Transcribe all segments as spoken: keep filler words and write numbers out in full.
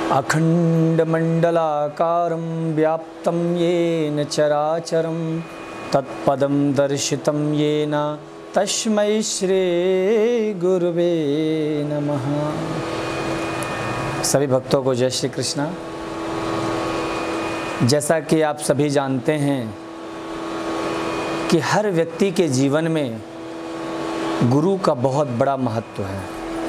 अखंडमंडलाकारं व्याप्तं येन चराचरं तत्पदं दर्शितं येन तस्मै श्री गुरुवे नमः। सभी भक्तों को जय श्री कृष्णा। जैसा कि आप सभी जानते हैं कि हर व्यक्ति के जीवन में गुरु का बहुत बड़ा महत्व है।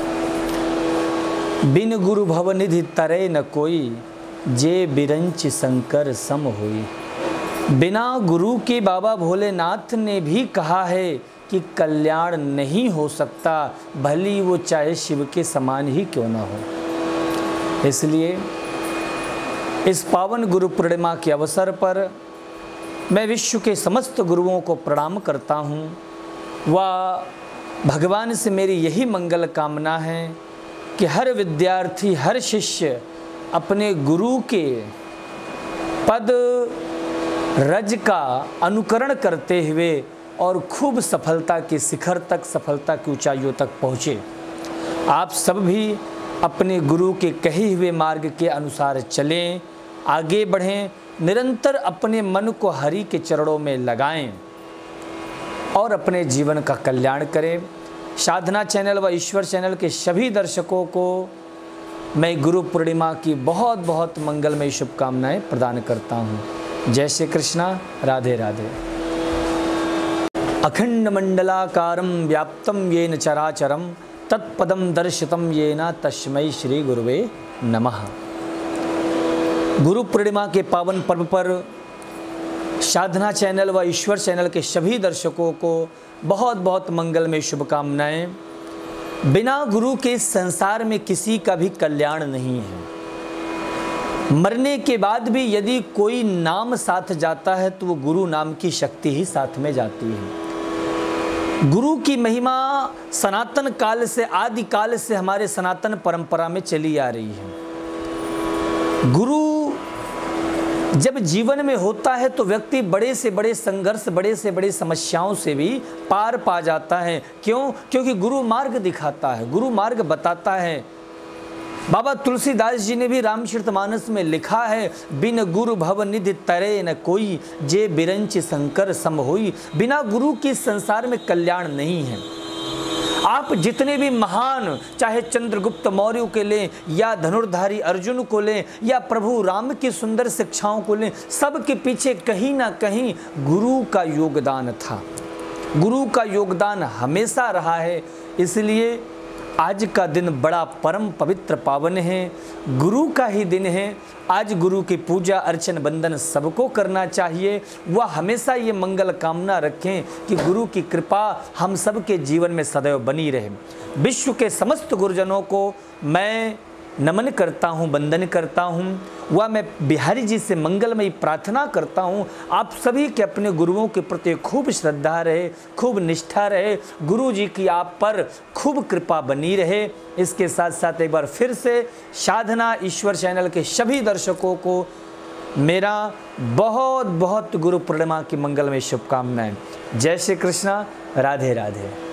बिन गुरु भवनिधि तरे न कोई, जे बिरंच शंकर सम होई। बिना गुरु के बाबा भोलेनाथ ने भी कहा है कि कल्याण नहीं हो सकता, भली वो चाहे शिव के समान ही क्यों ना हो। इसलिए इस पावन गुरु पूर्णिमा के अवसर पर मैं विश्व के समस्त गुरुओं को प्रणाम करता हूँ। व भगवान से मेरी यही मंगल कामना है कि हर विद्यार्थी, हर शिष्य अपने गुरु के पद रज का अनुकरण करते हुए और खूब सफलता के शिखर तक, सफलता की ऊंचाइयों तक पहुँचे। आप सब भी अपने गुरु के कहे हुए मार्ग के अनुसार चलें, आगे बढ़ें, निरंतर अपने मन को हरि के चरणों में लगाएं और अपने जीवन का कल्याण करें। साधना चैनल व ईश्वर चैनल के सभी दर्शकों को मैं गुरु पूर्णिमा की बहुत बहुत मंगलमय शुभकामनाएं प्रदान करता हूं। जय श्री कृष्णा, राधे राधे। अखंड मंडलाकारं व्याप्तं येन चराचरं तत्पदं दर्शितं येन तस्मै श्री गुरुवे नमः। गुरु पूर्णिमा के पावन पर्व पर साधना चैनल व ईश्वर चैनल के सभी दर्शकों को बहुत बहुत मंगलमय शुभकामनाएं। बिना गुरु के संसार में किसी का भी कल्याण नहीं है। मरने के बाद भी यदि कोई नाम साथ जाता है तो वो गुरु नाम की शक्ति ही साथ में जाती है। गुरु की महिमा सनातन काल से, आदि काल से हमारे सनातन परंपरा में चली आ रही है। गुरु जब जीवन में होता है तो व्यक्ति बड़े से बड़े संघर्ष, बड़े से बड़े समस्याओं से भी पार पा जाता है। क्यों? क्योंकि गुरु मार्ग दिखाता है, गुरु मार्ग बताता है। बाबा तुलसीदास जी ने भी रामचरितमानस में लिखा है, बिन गुरु भव निधि तरे न कोई, जे बिरंच शंकर सम होई। बिना गुरु के संसार में कल्याण नहीं है। आप जितने भी महान, चाहे चंद्रगुप्त मौर्य को लें या धनुर्धारी अर्जुन को लें या प्रभु राम की सुंदर शिक्षाओं को लें, सब के पीछे कहीं ना कहीं गुरु का योगदान था। गुरु का योगदान हमेशा रहा है। इसलिए आज का दिन बड़ा परम पवित्र पावन है, गुरु का ही दिन है। आज गुरु की पूजा अर्चन बंदन सबको करना चाहिए। वह हमेशा ये मंगल कामना रखें कि गुरु की कृपा हम सब के जीवन में सदैव बनी रहे। विश्व के समस्त गुरुजनों को मैं नमन करता हूँ, वंदन करता हूँ। वह मैं बिहारी जी से मंगलमयी प्रार्थना करता हूँ आप सभी के अपने गुरुओं के प्रति खूब श्रद्धा रहे, खूब निष्ठा रहे, गुरु जी की आप पर खूब कृपा बनी रहे। इसके साथ साथ एक बार फिर से साधना ईश्वर चैनल के सभी दर्शकों को मेरा बहुत बहुत गुरु पूर्णिमा की मंगलमय शुभकामनाएं। जय श्री कृष्णा, राधे राधे।